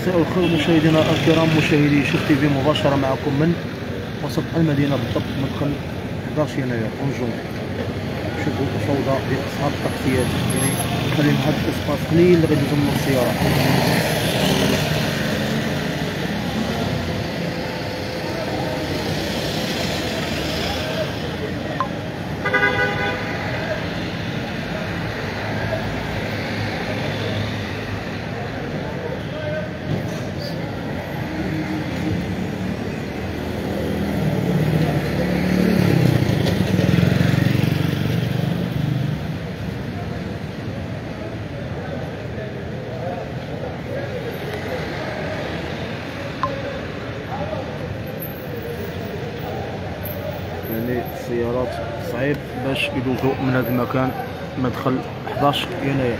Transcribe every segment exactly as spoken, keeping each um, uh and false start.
مساء الخير مشاهدينا الكرام، مشاهدي شوف تي في مباشرة معكم من وسط المدينة بالضبط مدخل أحد عشر يناير أنجوم. شوفوا الفوضى ديال أصحاب التاكسيات، يعني خلينا هاد الاسباس قليل اللي غيدوزو من السيارات. يعني السيارات صعيب باش يدوزو من هذا المكان مدخل أحد عشر يناير.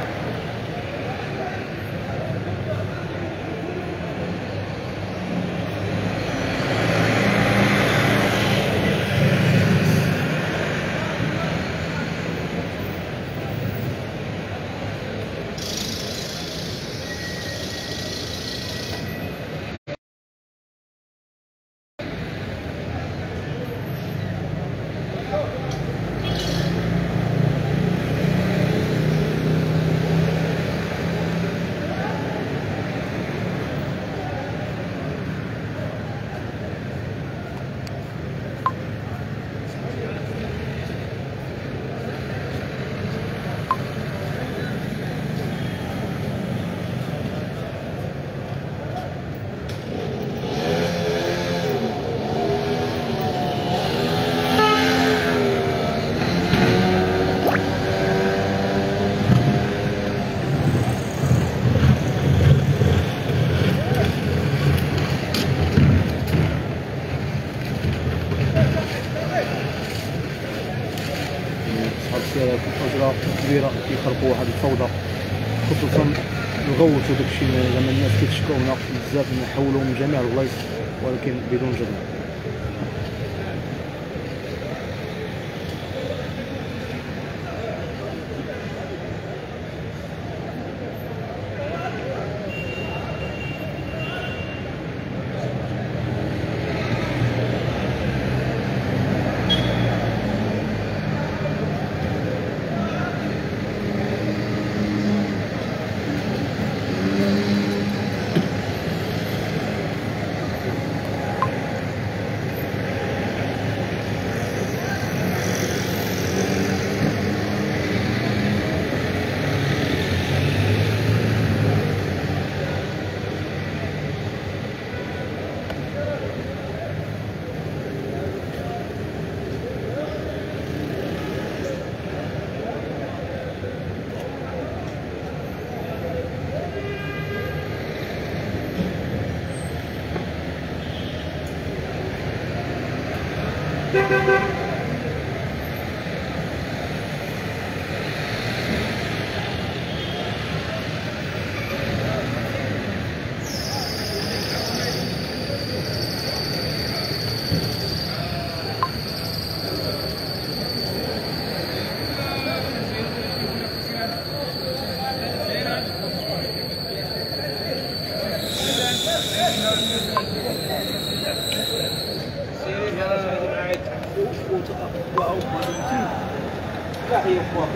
أصحاب السيارات الأجرة الكبيرة كيخلقوا واحد الفوضى، خصوصا الغوت وداكشي. زعما الناس كيتشكاونا بزاف، نحولوا من جميع البلايص ولكن بدون جدوى.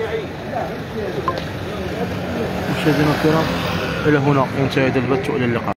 مشاهدينا الكرام، إلى هنا ينتهي هذا البث، والى اللقاء.